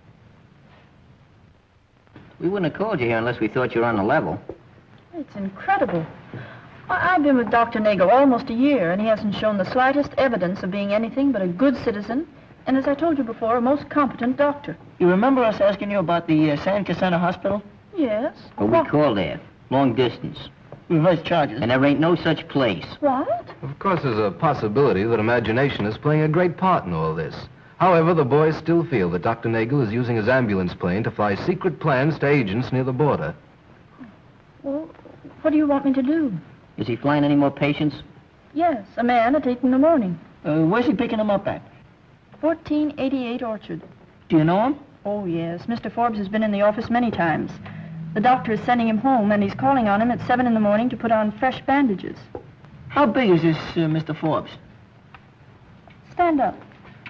We wouldn't have called you here unless we thought you were on the level. It's incredible. I- I've been with Doctor Nagel almost a year, and he hasn't shown the slightest evidence of being anything but a good citizen, and as I told you before, a most competent doctor. You remember us asking you about the uh, San Cassandra Hospital? Yes. Well, we called there. Long distance. Reverse charges. And there ain't no such place. What? Of course, there's a possibility that imagination is playing a great part in all this. However, the boys still feel that Doctor Nagel is using his ambulance plane to fly secret plans to agents near the border. Well, what do you want me to do? Is he flying any more patients? Yes, a man at eight in the morning. Uh, where's he picking him up at? fourteen eighty-eight Orchard. Do you know him? Oh, yes. Mister Forbes has been in the office many times. The doctor is sending him home, and he's calling on him at seven in the morning to put on fresh bandages. How big is this uh, Mister Forbes? Stand up.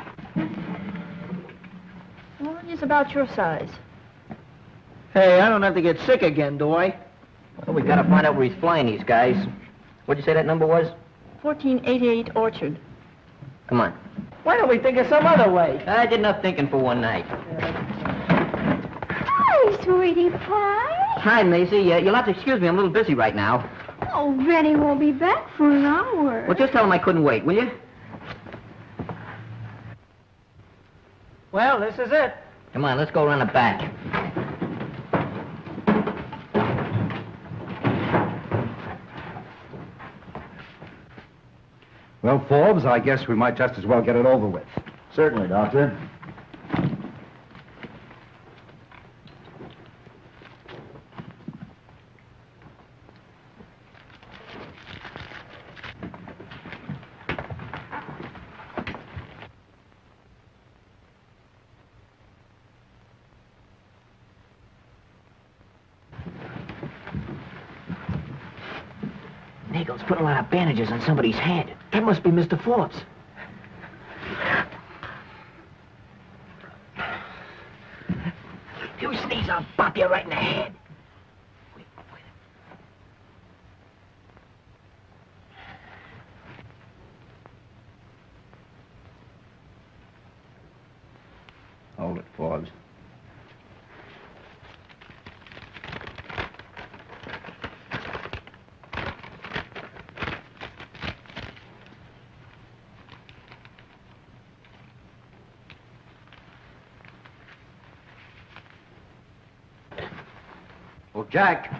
Well, he's about your size. Hey, I don't have to get sick again, do I? Well, we gotta find out where he's flying these guys. What'd you say that number was? fourteen eighty-eight Orchard. Come on. Why don't we think of some other way? I did enough thinking for one night. Hi, sweetie pie. Hi, Macy. Uh, you'll have to excuse me. I'm a little busy right now. Oh, Benny won't be back for an hour. Well, just tell him I couldn't wait, will you? Well, this is it. Come on, let's go around the back. Well, Forbes, I guess we might just as well get it over with. Certainly, Doctor. Nagel's putting a lot of bandages on somebody's head. That must be Mister Forbes. If you sneeze, I'll pop you right in the head. Wait, wait. Hold it, Forbes. Oh, Jack.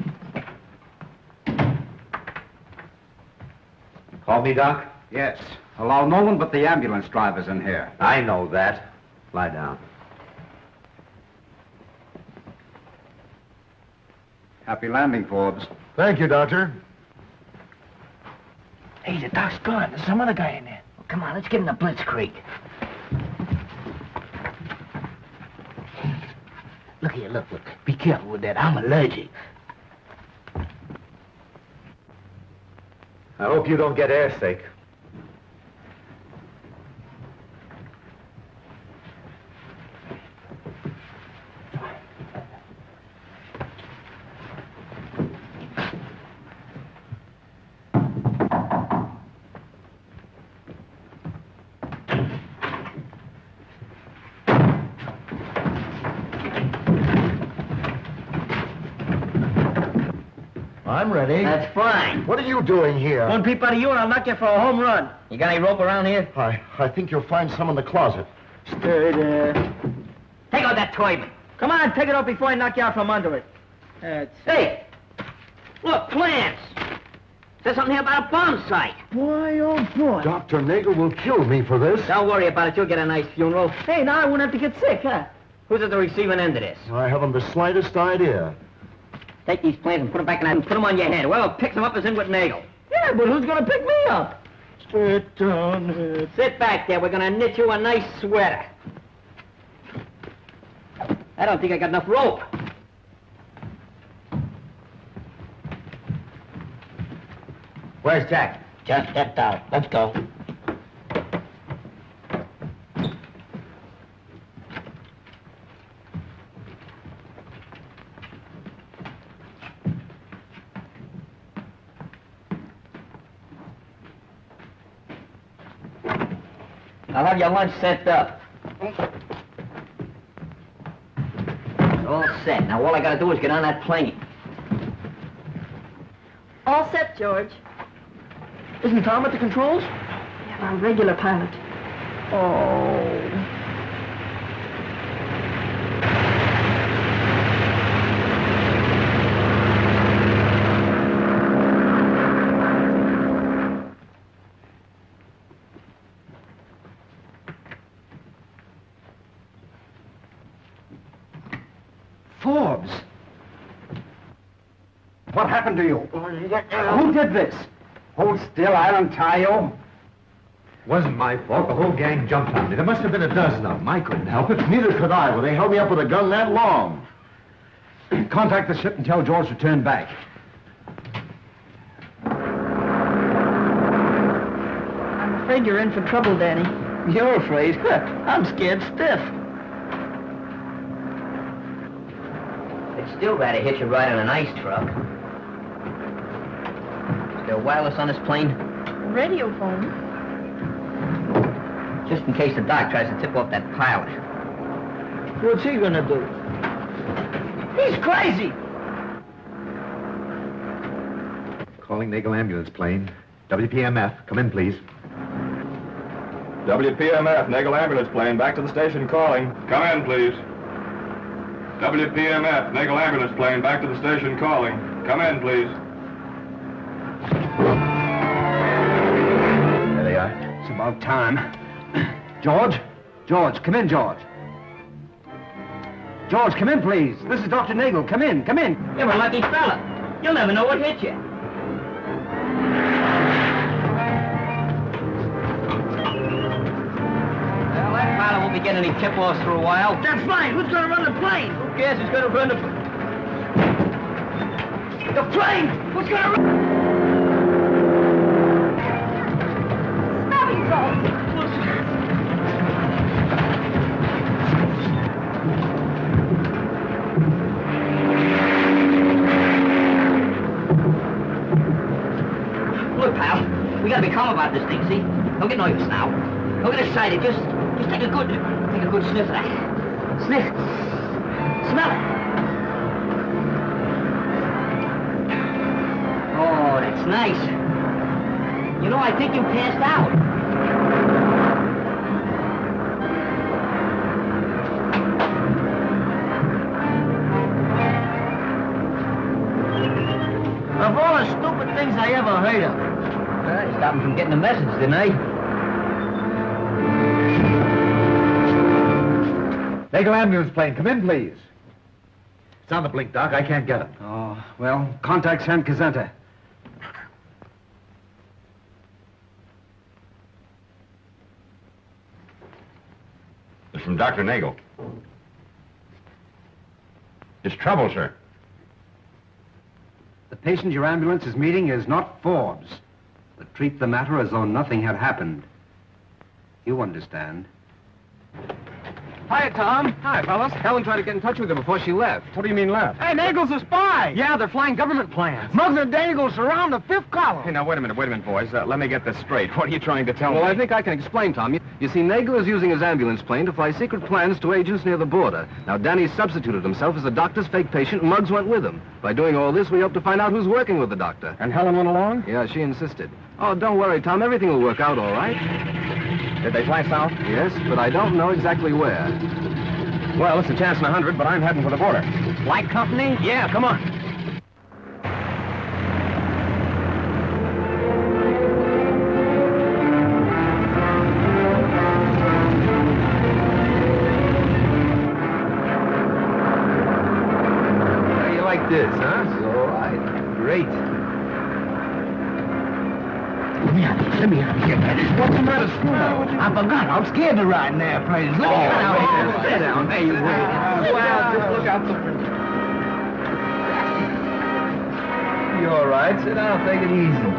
Call me, Doc? Yes. Allow no one but the ambulance drivers in here. I know that. Lie down. Happy landing, Forbes. Thank you, Doctor. Hey, the doc's gone. There's some other guy in there. Well, come on, let's give him the blitzkrieg. Look here, look, look. Be careful with that. I'm allergic. I hope you don't get airsick. I'm ready. That's fine. What are you doing here? One peep out of you and I'll knock you for a home run. You got any rope around here? I, I think you'll find some in the closet. Stay there. Take out that toy. Come on, take it off before I knock you out from under it. That's Hey! Look, plans. There's something here about a bomb site. Boy, oh boy. Doctor Nagel will kill me for this. Don't worry about it. You'll get a nice funeral. Hey, now I won't have to get sick, huh? Who's at the receiving end of this? I haven't the slightest idea. Take these plans and put them back in that and put them on your head. Whoever picks them up is in with Nagel. Yeah, but who's gonna pick me up? Sit down here. Sit back there. We're gonna knit you a nice sweater. I don't think I got enough rope. Where's Jack? Just stepped out. Let's go. I'll have your lunch sent up. It's all set. Now all I gotta do is get on that plane. All set, George. Isn't Tom at the controls? Yeah, our regular pilot. Oh. Forbes! What happened to you? Oh, Who did this? Hold still, I'll untie you. Wasn't my fault. The whole gang jumped on me. There must have been a dozen of them. I couldn't help it. Neither could I, but they held me up with a gun that long. Contact the ship and tell George to turn back. I'm afraid you're in for trouble, Danny. You're afraid? I'm scared stiff. It's still rather hitch a ride on an ice truck. Is there wireless on this plane? Radio phone. Just in case the doc tries to tip off that pilot. What's he gonna do? He's crazy! Calling Nagel ambulance plane. W P M F. Come in, please. W P M F, Nagel ambulance plane, back to the station calling. Come in, please. W P M F, Nagel ambulance plane, back to the station calling. Come in, please. There they are. It's about time. George? George, come in, George. George, come in, please. This is Doctor Nagel. Come in, come in. You're a lucky fella. You'll never know what hit you. Well, that pilot won't be getting any tip-offs for a while. That's fine. Who's gonna run the plane? Who cares who's gonna run the... The plane! Who's gonna run? Smelling salts. Look, pal, we gotta be calm about this thing, see? Don't get nervous now. Don't get excited. Just, just take a good, take a good sniff of that. Sniff. Smell it. Oh, that's nice. You know, I think you passed out. Of all the stupid things I ever heard of. I stopped him from getting the message, didn't I? Nagel ambulance plane. Come in, please. It's on the blink, Doc. I can't get him. Oh, well, contact San Cazenta. It's from Doctor Nagel. It's trouble, sir. The patient your ambulance is meeting is not Forbes, but treat the matter as though nothing had happened. You understand. Hi, Tom. Hi, fellas. Helen tried to get in touch with her before she left. What do you mean left? Hey, Nagel's a spy! Yeah, they're flying government plans. Muggs and Dangle surround the fifth column. Hey, now, wait a minute, wait a minute, boys. Uh, let me get this straight. What are you trying to tell Well, me? I think I can explain, Tom. You, you see, Nagel is using his ambulance plane to fly secret plans to agents near the border. Now, Danny substituted himself as the doctor's fake patient, and Muggs went with him. By doing all this, we hope to find out who's working with the doctor. And Helen went along? Yeah, she insisted. Oh, don't worry, Tom. Everything will work out all right. Did they fly south? Yes, but I don't know exactly where. Well, it's a chance in a hundred, but I'm heading for the border. Flight company? Yeah, come on. How you like this, huh? It's all right. Great. Let me out of here. Let me out of here, man. What's the matter, Screw? I forgot. I'm scared to ride in airplanes. Let me get out of here. Sit down. There you wait. Well, just look out the window. You're all right. Sit down. Take it easy.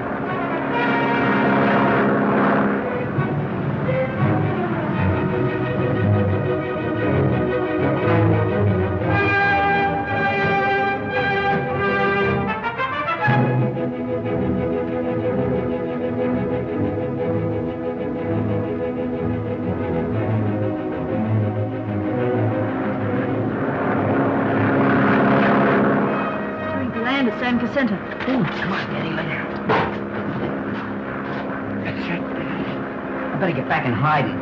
San Cazenta. Oh, come on, Danny, later. That's it. I better get back in hiding.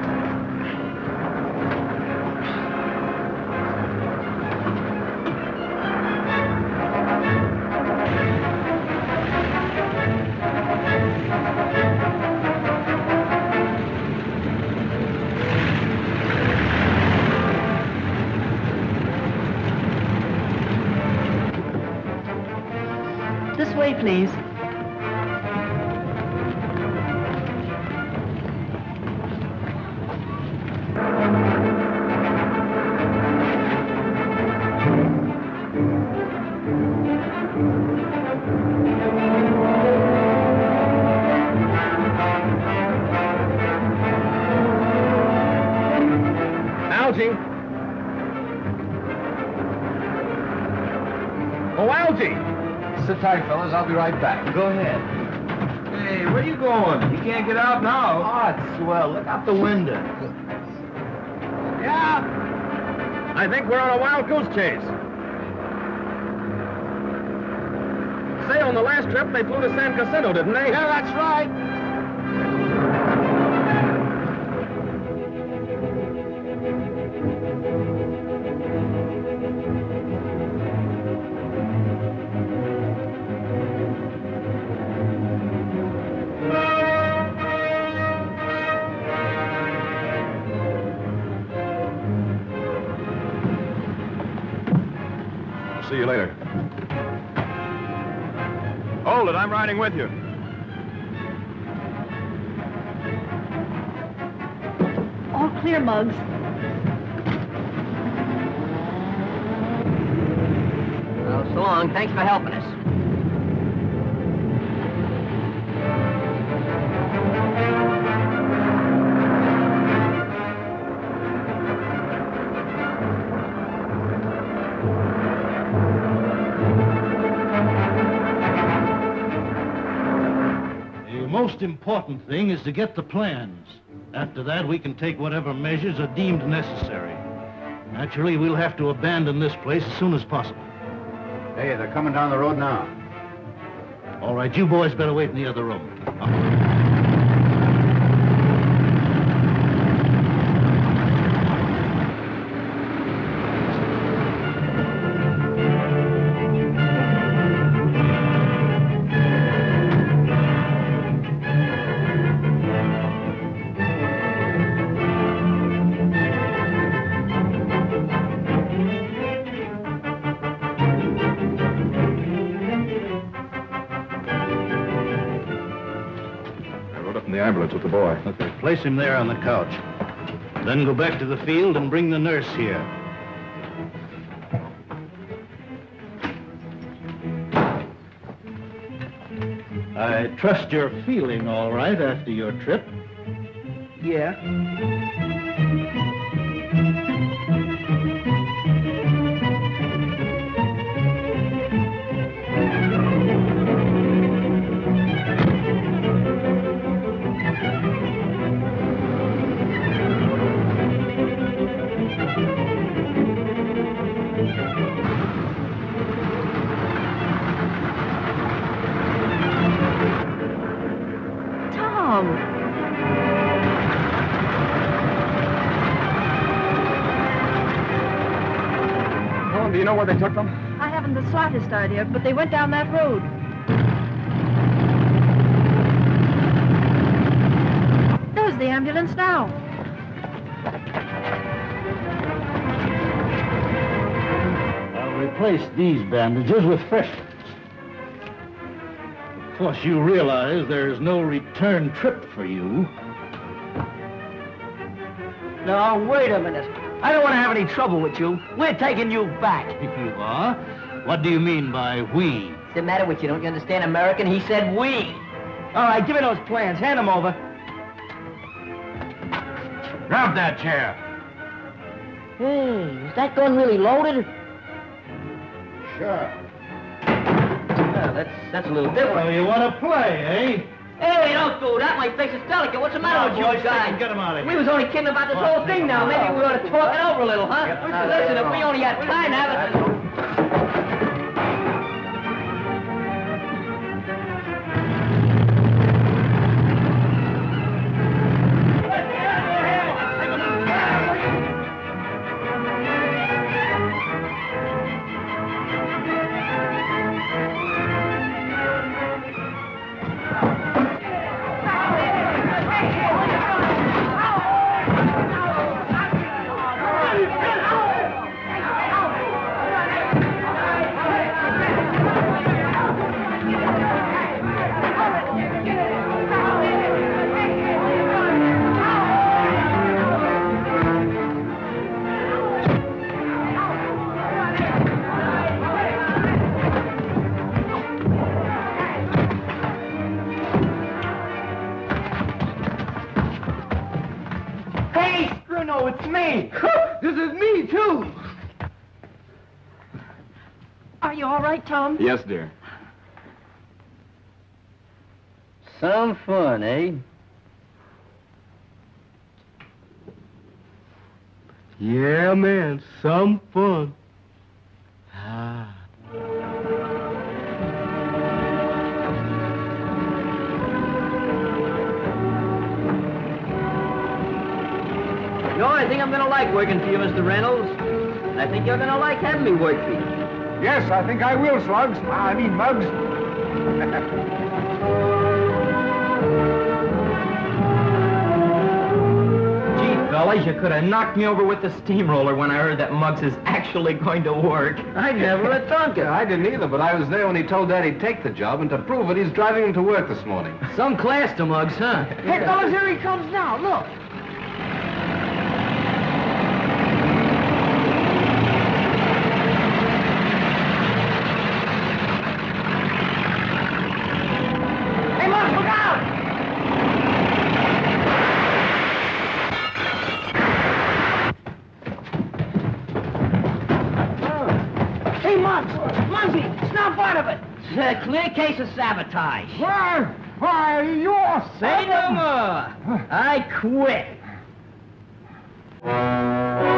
This way, please. tight, fellas. I'll be right back. Go ahead. Hey, where you going? You can't get out now. Oh, it's swell. Look out the window. Yeah? I think we're on a wild goose chase. Say, on the last trip, they flew to San Jacinto, didn't they? Yeah, that's right. See you later. Hold it, I'm riding with you. All clear, Muggs. Well, so long. Thanks for helping us. The most important thing is to get the plans. After that, we can take whatever measures are deemed necessary. Naturally, we'll have to abandon this place as soon as possible. Hey, they're coming down the road now. All right, you boys better wait in the other room. Ambulance with the boy. Okay, place him there on the couch. Then go back to the field and bring the nurse here. I trust you're feeling all right after your trip. Yeah. Do you know where they took them? I haven't the slightest idea, but they went down that road. There's the ambulance now. I'll replace these bandages with fresh ones. Of course, you realize there's no return trip for you. Now, wait a minute. I don't want to have any trouble with you. We're taking you back. You are? What do you mean by we? What's the matter with you? Don't you understand American? He said we. All right, give me those plans. Hand them over. Grab that chair. Hey, is that gun really loaded? Sure. Well, that's, that's a little different. So you want to play, eh? Hey, don't do that. My face is delicate. What's the matter No, with boys, you guys? take 'em, get 'em out of We here. was only kidding about this whole thing now. Maybe we ought to talk it over a little, huh? Listen, if we only had time to have it... No, it's me. This is me, too. Are you all right, Tom? Yes, dear. Some fun, eh? Yeah, man, some fun. Ah. You know, I think I'm gonna like working for you, Mister Reynolds. And I think you're gonna like having me work for you. Yes, I think I will, Slugs. I mean, Muggs. Fellas, you could have knocked me over with the steamroller when I heard that Muggs is actually going to work. I never had thunk it. I didn't either, but I was there when he told Dad he'd take the job, and to prove it, he's driving him to work this morning. Some class to Muggs, huh? Hey, fellas, here he comes now. Look. Hey, Muggs, look out! Hey, Muggs! Muggsy! Snap out of it! It's a clear case of sabotage. Why, why, you're Say no more. I quit.